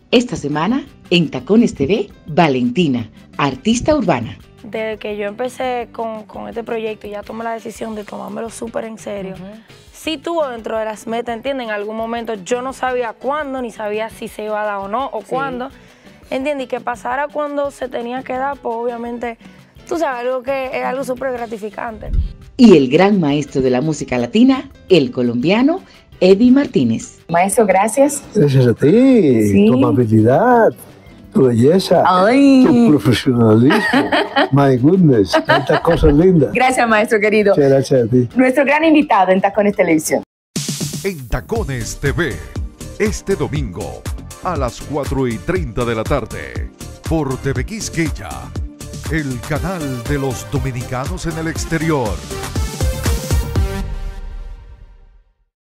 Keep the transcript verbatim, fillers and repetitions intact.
Esta semana, en Tacones T V, Valentina, artista urbana. Desde que yo empecé con, con este proyecto y ya tomé la decisión de tomármelo súper en serio, uh-huh. sí tuvo dentro de las metas, ¿entienden? En algún momento yo no sabía cuándo, ni sabía si se iba a dar o no, o sí. cuándo, ¿entiendes? Y que pasara cuando se tenía que dar, pues obviamente, tú sabes, algo que es algo súper gratificante. Y el gran maestro de la música latina, el colombiano, Eddie Martínez. Maestro, gracias. Gracias a ti, sí. Tu amabilidad, tu belleza, Ay. Tu profesionalismo. My goodness, tantas cosas lindas. Gracias, maestro querido. Muchas gracias a ti. Nuestro gran invitado en Tacones Televisión. En Tacones T V, este domingo a las cuatro y treinta de la tarde, por T V Quisqueya, el canal de los dominicanos en el exterior.